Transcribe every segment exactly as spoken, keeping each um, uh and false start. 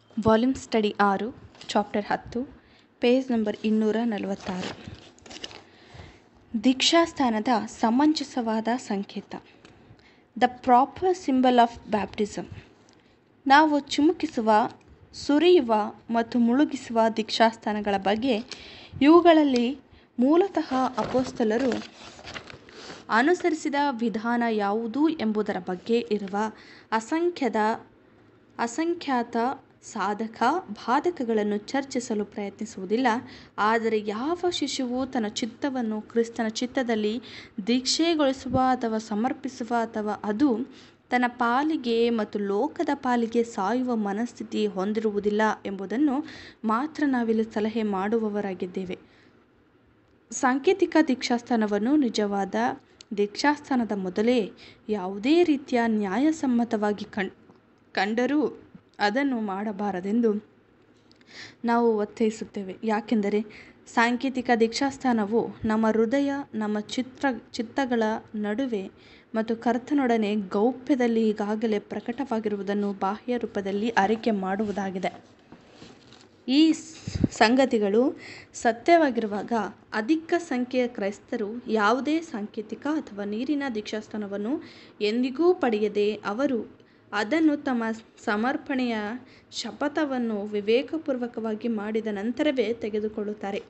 Volume study ಆರು, chapter ಹತ್ತು, page number ಇನ್ನೂರ ನಲವತ್ತಾರು. ದೀಕ್ಷಾಸ್ಥಾನದ ಸಮಂಜಸವಾದ ಸಂಕೇತ. The proper symbol of baptism. ನಾವು ಚಿಮುಕಿಸುವ, ಸುರಿಯುವ ಮತ್ತು ಮುಳುಗಿಸುವ ದೀಕ್ಷಾಸ್ಥಾನಗಳ ಬಗ್ಗೆ ಇವುಗಳಲ್ಲಿ ಮೂಲತಃ ಅಪೊಸ್ತಲರು ಅನುಸರಿಸಿದ ವಿಧಾನ ಯಾವುದು ಎಂಬುದರ ಬಗ್ಗೆ ಇರುವ ಅಸಂಖ್ಯದ ಅಸಂಖ್ಯಾತ ಸಾಧಕ ಬಾಧಕಗಳನ್ನು ಚರ್ಚಿಸಲು ಪ್ರಯತ್ನಿಸುವುದಿಲ್ಲ. ಆದರೆ ಯಾವ ಶಿಶುವು ತನ್ನ ಚಿತ್ತವನ್ನು ಕ್ರಿಸ್ತನ ಚಿತ್ತದಲ್ಲಿ ದೀಕ್ಷೆಗೊಳಿಸುವ ಅಥವಾ ಸಮರ್ಪಿಸುವ ಅಥವಾ ಅದು ತನ್ನ ಪಾಲಿಗೆ ಮತ್ತು ಲೋಕದ ಪಾಲಿಗೆ ಸಾಯುವ ಮನಸ್ಥಿತಿ ಹೊಂದಿರುವುದಿಲ್ಲ ಎಂಬುದನ್ನು ಮಾತ್ರ ನಾವಿಲ್ಲಿ ಸಲಹೆ ಮಾಡುವವರಾಗಿದ್ದೇವೆ. ಸಾಂಕೇತಿಕ ದೀಕ್ಷಾಸ್ಥಾನವನ್ನು ನಿಜವಾದ ದೀಕ್ಷಾಸ್ಥಾನದ ಮೊದಲೇ ಯಾವುದೇ ರೀತಿಯ ನ್ಯಾಯಸಮ್ಮತವಾಗಿ ಕಣ್ ಕಂಡರೂ ಅದನ್ನು ಮಾಡಬಾರದೆಂದು ನಾವು ಒತ್ತಾಯಿಸುತ್ತೇವೆ. ಯಾಕೆಂದರೆ ಸಾಂಕೇತಿಕ ದೀಕ್ಷಾಸ್ಥಾನವು ನಮ್ಮ ಹೃದಯ, ನಮ್ಮ ಚಿತ್ರ ಚಿತ್ತಗಳ ನಡುವೆ ಮತ್ತು ಕರ್ತನೊಡನೆ ಗೌಪ್ಯದಲ್ಲಿ ಈಗಾಗಲೇ ಪ್ರಕಟವಾಗಿರುವುದನ್ನು ಬಾಹ್ಯ ರೂಪದಲ್ಲಿ ಅರಿಕೆ ಮಾಡುವುದಾಗಿದೆ. ಈ ಸಂಗತಿಗಳು ಸತ್ಯವಾಗಿರುವಾಗ ಅಧಿಕ ಸಂಖ್ಯೆಯ ಕ್ರೈಸ್ತರು ಯಾವುದೇ ಸಾಂಕೇತಿಕ ಅಥವಾ ನೀರಿನ ದೀಕ್ಷಾಸ್ಥಾನವನ್ನು ಎಂದಿಗೂ ಪಡೆಯದೆ ಅವರು ಅದನ್ನು ತಮ್ಮ ಸಮರ್ಪಣೆಯ ಶಪಥವನ್ನು ವಿವೇಕಪೂರ್ವಕವಾಗಿ ಮಾಡಿದ ನಂತರವೇ ತೆಗೆದುಕೊಳ್ಳುತ್ತಾರೆ.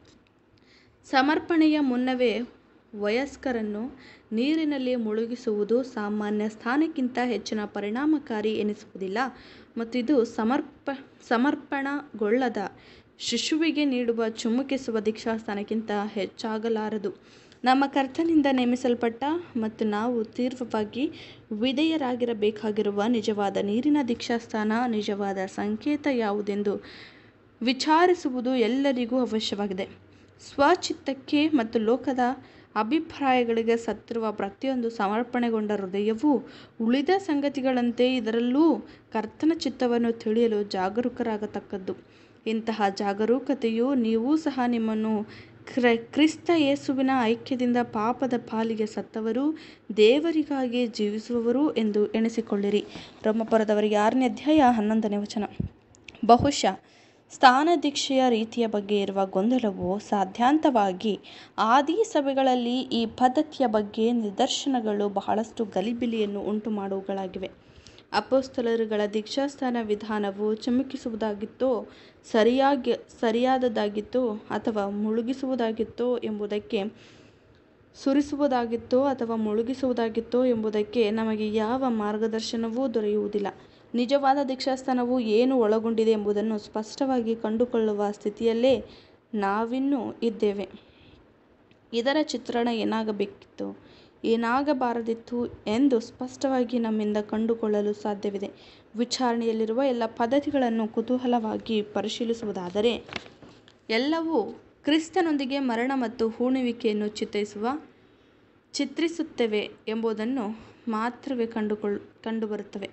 ಸಮರ್ಪಣೆಯ ಮುನ್ನವೇ ವಯಸ್ಕರನ್ನು ನೀರಿನಲ್ಲಿ ಮುಳುಗಿಸುವುದು ಸಾಮಾನ್ಯ ಸ್ನಾನಕ್ಕಿಂತ ಹೆಚ್ಚಿನ ಪರಿಣಾಮಕಾರಿ ಎನಿಸುವುದಿಲ್ಲ ಮತ್ತು ಇದು ಸಮರ್ಪ ಸಮರ್ಪಣಗೊಳ್ಳದ ಶಿಶುವಿಗೆ ನೀಡುವ ಚಿಮುಕಿಸುವ ದೀಕ್ಷಾಸ್ಥಾನಕ್ಕಿಂತ ಹೆಚ್ಚಾಗಲಾರದು. ನಮ್ಮ ಕರ್ತನಿಂದ ನೇಮಿಸಲ್ಪಟ್ಟ ಮತ್ತು ನಾವು ತೀವ್ರವಾಗಿ ವಿಧೇಯರಾಗಿರಬೇಕಾಗಿರುವ ನಿಜವಾದ ನೀರಿನ ದೀಕ್ಷಾಸ್ಥಾನ, ನಿಜವಾದ ಸಂಕೇತ ಯಾವುದೆಂದು ವಿಚಾರಿಸುವುದು ಎಲ್ಲರಿಗೂ ಅವಶ್ಯವಾಗಿದೆ. ಸ್ವಚಿತ್ತಕ್ಕೆ ಮತ್ತು ಲೋಕದ ಅಭಿಪ್ರಾಯಗಳಿಗೆ ಸತ್ತಿರುವ ಪ್ರತಿಯೊಂದು ಸಮರ್ಪಣೆಗೊಂಡ ಹೃದಯವೂ ಉಳಿದ ಸಂಗತಿಗಳಂತೆ ಇದರಲ್ಲೂ ಕರ್ತನ ಚಿತ್ತವನ್ನು ತಿಳಿಯಲು ಜಾಗರೂಕರಾಗತಕ್ಕದ್ದು. ಇಂತಹ ಜಾಗರೂಕತೆಯು ನೀವೂ ಸಹ ನಿಮ್ಮನ್ನು ಕ್ರಿಸ್ತ ಯೇಸುವಿನ ಐಕ್ಯದಿಂದ ಪಾಪದ ಪಾಲಿಗೆ ಸತ್ತವರು, ದೇವರಿಗಾಗಿ ಜೀವಿಸುವವರು ಎಂದು ಎಣಿಸಿಕೊಳ್ಳಿರಿ. ರೋಮಾಪುರದವರಿಗೆ ಆರನೇ ಅಧ್ಯಾಯ ಹನ್ನೊಂದನೇ ವಚನ. ಬಹುಶಃ ಸ್ಥಾನದೀಕ್ಷೆಯ ರೀತಿಯ ಬಗ್ಗೆ ಇರುವ ಗೊಂದಲವು ಸಾಧ್ಯಾಂತವಾಗಿ ಆದಿ ಸಭೆಗಳಲ್ಲಿ ಈ ಪದ್ಧತಿಯ ಬಗ್ಗೆ ನಿದರ್ಶನಗಳು ಬಹಳಷ್ಟು ಗಲಿಬಿಲಿಯನ್ನು ಉಂಟು ಮಾಡುವುಗಳಾಗಿವೆ. ಅಪೊಸ್ತಲರುಗಳ ದೀಕ್ಷಾಸ್ಥಾನ ವಿಧಾನವು ಚಿಮುಕಿಸುವುದಾಗಿತ್ತೋ, ಸರಿಯಾಗಿ ಸರಿಯಾದದ್ದಾಗಿತ್ತೋ ಅಥವಾ ಮುಳುಗಿಸುವುದಾಗಿತ್ತೋ ಎಂಬುದಕ್ಕೆ ಸುರಿಸುವುದಾಗಿತ್ತೋ ಅಥವಾ ಮುಳುಗಿಸುವುದಾಗಿತ್ತೋ ಎಂಬುದಕ್ಕೆ ನಮಗೆ ಯಾವ ಮಾರ್ಗದರ್ಶನವೂ ದೊರೆಯುವುದಿಲ್ಲ. ನಿಜವಾದ ದೀಕ್ಷಾಸ್ಥಾನವು ಏನು ಒಳಗೊಂಡಿದೆ ಎಂಬುದನ್ನು ಸ್ಪಷ್ಟವಾಗಿ ಕಂಡುಕೊಳ್ಳುವ ಸ್ಥಿತಿಯಲ್ಲೇ ನಾವಿನ್ನೂ ಇದ್ದೇವೆ. ಇದರ ಚಿತ್ರಣ ಏನಾಗಬೇಕಿತ್ತು, ಏನಾಗಬಾರದಿತ್ತು ಎಂದು ಸ್ಪಷ್ಟವಾಗಿ ನಮ್ಮಿಂದ ಕಂಡುಕೊಳ್ಳಲು ಸಾಧ್ಯವಿದೆ. ವಿಚಾರಣೆಯಲ್ಲಿರುವ ಎಲ್ಲ ಪದ್ಧತಿಗಳನ್ನು ಕುತೂಹಲವಾಗಿ ಪರಿಶೀಲಿಸುವುದಾದರೆ ಎಲ್ಲವೂ ಕ್ರಿಸ್ತನೊಂದಿಗೆ ಮರಣ ಮತ್ತು ಹೂಣುವಿಕೆಯನ್ನು ಚಿತ್ರಿಸುವ ಚಿತ್ರಿಸುತ್ತವೆ ಎಂಬುದನ್ನು ಮಾತ್ರವೇ ಕಂಡುಕೊಳ್ಳ ಕಂಡುಬರುತ್ತವೆ.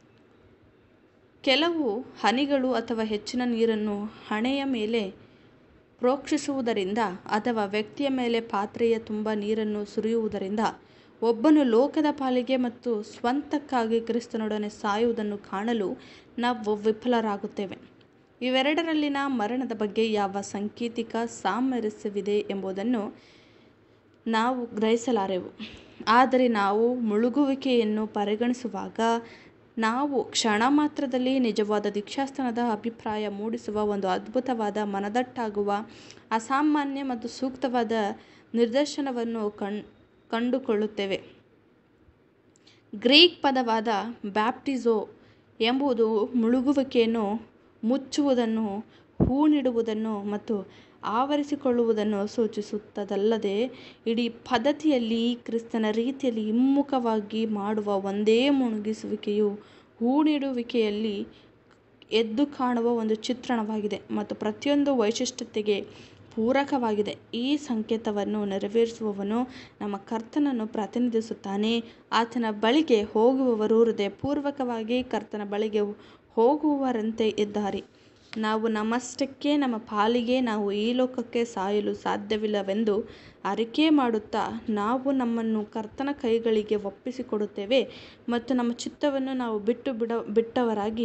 ಕೆಲವು ಹನಿಗಳು ಅಥವಾ ಹೆಚ್ಚಿನ ನೀರನ್ನು ಹಣೆಯ ಮೇಲೆ ಪ್ರೋಕ್ಷಿಸುವುದರಿಂದ ಅಥವಾ ವ್ಯಕ್ತಿಯ ಮೇಲೆ ಪಾತ್ರೆಯ ತುಂಬ ನೀರನ್ನು ಸುರಿಯುವುದರಿಂದ ಒಬ್ಬನು ಲೋಕದ ಪಾಲಿಗೆ ಮತ್ತು ಸ್ವಂತಕ್ಕಾಗಿ ಕ್ರಿಸ್ತನೊಡನೆ ಸಾಯುವುದನ್ನು ಕಾಣಲು ನಾವು ವಿಫಲರಾಗುತ್ತೇವೆ. ಇವೆರಡರಲ್ಲಿನ ಮರಣದ ಬಗ್ಗೆ ಯಾವ ಸಾಂಕೇತಿಕ ಸಾಮರಸ್ಯವಿದೆ ಎಂಬುದನ್ನು ನಾವು ಗ್ರಹಿಸಲಾರೆವು. ಆದರೆ ನಾವು ಮುಳುಗುವಿಕೆಯನ್ನು ಪರಿಗಣಿಸುವಾಗ ನಾವು ಕ್ಷಣ ಮಾತ್ರದಲ್ಲಿ ನಿಜವಾದ ದೀಕ್ಷಾಸ್ಥಾನದ ಅಭಿಪ್ರಾಯ ಮೂಡಿಸುವ ಒಂದು ಅದ್ಭುತವಾದ, ಮನದಟ್ಟಾಗುವ, ಅಸಾಮಾನ್ಯ ಮತ್ತು ಸೂಕ್ತವಾದ ನಿದರ್ಶನವನ್ನು ಕಣ್ ಕಂಡುಕೊಳ್ಳುತ್ತೇವೆ. ಗ್ರೀಕ್ ಪದವಾದ ಬ್ಯಾಪ್ಟಿಸೋ ಎಂಬುದು ಮುಳುಗುವಿಕೆಯನ್ನು, ಮುಚ್ಚುವುದನ್ನು, ಹೂಣಿಡುವುದನ್ನು ಮತ್ತು ಆವರಿಸಿಕೊಳ್ಳುವುದನ್ನು ಸೂಚಿಸುತ್ತದಲ್ಲದೆ ಇಡೀ ಪದ್ಧತಿಯಲ್ಲಿ ಕ್ರಿಸ್ತನ ರೀತಿಯಲ್ಲಿ ಹಿಮ್ಮುಖವಾಗಿ ಮಾಡುವ ಒಂದೇ ಮುಳುಗಿಸುವಿಕೆಯು ಹೂಣಿಡುವಿಕೆಯಲ್ಲಿ ಎದ್ದು ಕಾಣುವ ಒಂದು ಚಿತ್ರಣವಾಗಿದೆ ಮತ್ತು ಪ್ರತಿಯೊಂದು ವೈಶಿಷ್ಟ್ಯತೆಗೆ ಪೂರಕವಾಗಿದೆ. ಈ ಸಂಕೇತವನ್ನು ನೆರವೇರಿಸುವವನು ನಮ್ಮ ಕರ್ತನನ್ನು ಪ್ರತಿನಿಧಿಸುತ್ತಾನೆ. ಆತನ ಬಳಿಗೆ ಹೋಗುವವರು ಹೃದಯಪೂರ್ವಕವಾಗಿ ಕರ್ತನ ಬಳಿಗೆ ಹೋಗುವವರಂತೆ ಇದ್ದಾರೆ. ನಾವು ನಮ್ಮಷ್ಟಕ್ಕೆ ನಮ್ಮ ಪಾಲಿಗೆ ನಾವು ಈ ಲೋಕಕ್ಕೆ ಸಾಯಲು ಸಾಧ್ಯವಿಲ್ಲವೆಂದು ಅರಿಕೆ ಮಾಡುತ್ತಾ ನಾವು ನಮ್ಮನ್ನು ಕರ್ತನ ಕೈಗಳಿಗೆ ಒಪ್ಪಿಸಿಕೊಡುತ್ತೇವೆ ಮತ್ತು ನಮ್ಮ ಚಿತ್ತವನ್ನು ನಾವು ಬಿಟ್ಟು ಬಿಡ ಬಿಟ್ಟವರಾಗಿ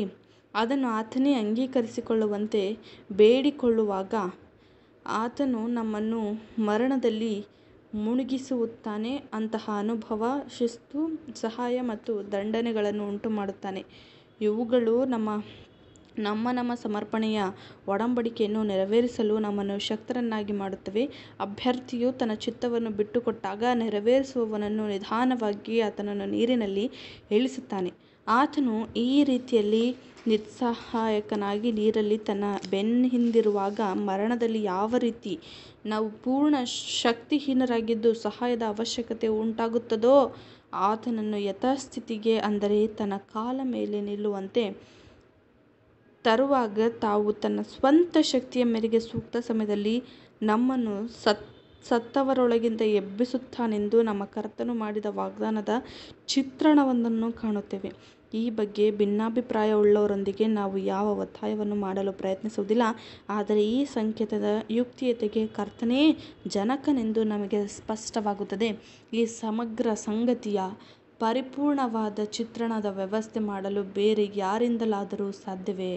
ಅದನ್ನು ಆತನೇ ಅಂಗೀಕರಿಸಿಕೊಳ್ಳುವಂತೆ ಬೇಡಿಕೊಳ್ಳುವಾಗ ಆತನು ನಮ್ಮನ್ನು ಮರಣದಲ್ಲಿ ಮುಳುಗಿಸುತ್ತಾನೆ. ಅಂತಹ ಅನುಭವ ಶಿಸ್ತು, ಸಹಾಯ ಮತ್ತು ದಂಡನೆಗಳನ್ನು ಉಂಟು ಮಾಡುತ್ತಾನೆ. ಇವುಗಳು ನಮ್ಮ ನಮ್ಮ ನಮ್ಮ ಸಮರ್ಪಣೆಯ ಒಡಂಬಡಿಕೆಯನ್ನು ನೆರವೇರಿಸಲು ನಮ್ಮನ್ನು ಶಕ್ತರನ್ನಾಗಿ ಮಾಡುತ್ತವೆ. ಅಭ್ಯರ್ಥಿಯು ತನ್ನ ಚಿತ್ತವನ್ನು ಬಿಟ್ಟುಕೊಟ್ಟಾಗ ನೆರವೇರಿಸುವವನನ್ನು ನಿಧಾನವಾಗಿ ಆತನನ್ನು ನೀರಿನಲ್ಲಿ ಇಳಿಸುತ್ತಾನೆ. ಆತನು ಈ ರೀತಿಯಲ್ಲಿ ನಿಸ್ಸಹಾಯಕನಾಗಿ ನೀರಲ್ಲಿ ತನ್ನ ಬೆನ್ನಿಂದಿರುವಾಗ ಮರಣದಲ್ಲಿ ಯಾವ ರೀತಿ ನಾವು ಪೂರ್ಣ ಶಕ್ತಿಹೀನರಾಗಿದ್ದು ಸಹಾಯದ ಅವಶ್ಯಕತೆ ಉಂಟಾಗುತ್ತದೋ ಆತನನ್ನು ಯಥಾಸ್ಥಿತಿಗೆ, ಅಂದರೆ ತನ್ನ ಕಾಲ ಮೇಲೆ ನಿಲ್ಲುವಂತೆ ತರುವಾಗ ತಾವು ತನ್ನ ಸ್ವಂತ ಶಕ್ತಿಯ ಮೇರೆಗೆ ಸೂಕ್ತ ಸಮಯದಲ್ಲಿ ನಮ್ಮನ್ನು ಸತ್ ಸತ್ತವರೊಳಗಿಂದ ಎಬ್ಬಿಸುತ್ತಾನೆಂದು ನಮ್ಮ ಕರ್ತನು ಮಾಡಿದ ವಾಗ್ದಾನದ ಚಿತ್ರಣವೊಂದನ್ನು ಕಾಣುತ್ತೇವೆ. ಈ ಬಗ್ಗೆ ಭಿನ್ನಾಭಿಪ್ರಾಯವುಳ್ಳವರೊಂದಿಗೆ ನಾವು ಯಾವ ಒತ್ತಾಯವನ್ನು ಮಾಡಲು ಪ್ರಯತ್ನಿಸುವುದಿಲ್ಲ. ಆದರೆ ಈ ಸಂಕೇತದ ಯುಕ್ತಿಯತೆಗೆ ಕರ್ತನೇ ಜನಕನೆಂದು ನಮಗೆ ಸ್ಪಷ್ಟವಾಗುತ್ತದೆ. ಈ ಸಮಗ್ರ ಸಂಗತಿಯ ಪರಿಪೂರ್ಣವಾದ ಚಿತ್ರಣದ ವ್ಯವಸ್ಥೆ ಮಾಡಲು ಬೇರೆ ಯಾರಿಂದಲಾದರೂ ಸಾಧ್ಯವೇ?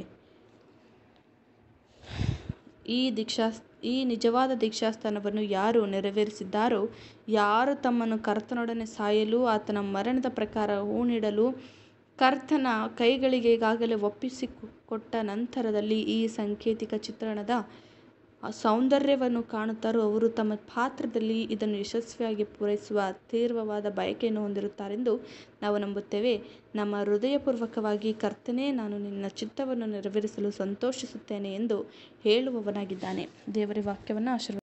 ಈ ದೀಕ್ಷಾ ಈ ನಿಜವಾದ ದೀಕ್ಷಾಸ್ನಾನವನ್ನು ಯಾರು ನೆರವೇರಿಸಿದ್ದಾರೋ, ಯಾರು ತಮ್ಮನ್ನು ಕರ್ತನೊಡನೆ ಸಾಯಲು ಆತನ ಮರಣದ ಪ್ರಕಾರ ಹೂಣಿಡಲು ಕರ್ತನ ಕೈಗಳಿಗೆ ಈಗಾಗಲೇ ಒಪ್ಪಿಸಿಕೊಟ್ಟ ನಂತರದಲ್ಲಿ ಈ ಸಾಂಕೇತಿಕ ಚಿತ್ರಣದ ಸೌಂದರ್ಯವನ್ನು ಕಾಣುತ್ತಾರೋ ಅವರು ತಮ್ಮ ಪಾತ್ರದಲ್ಲಿ ಇದನ್ನು ಯಶಸ್ವಿಯಾಗಿ ಪೂರೈಸುವ ತೀವ್ರವಾದ ಬಯಕೆಯನ್ನು ಹೊಂದಿರುತ್ತಾರೆಂದು ನಾವು ನಂಬುತ್ತೇವೆ. ನಮ್ಮ ಹೃದಯಪೂರ್ವಕವಾಗಿ ಕರ್ತನೇ, ನಾನು ನಿನ್ನ ಚಿತ್ತವನ್ನು ನೆರವೇರಿಸಲು ಸಂತೋಷಿಸುತ್ತೇನೆ ಎಂದು ಹೇಳುವವನಾಗಿದ್ದಾನೆ. ದೇವರ ವಾಕ್ಯವನ್ನು ಆಶೀರ್ವದಿಸಲಿ.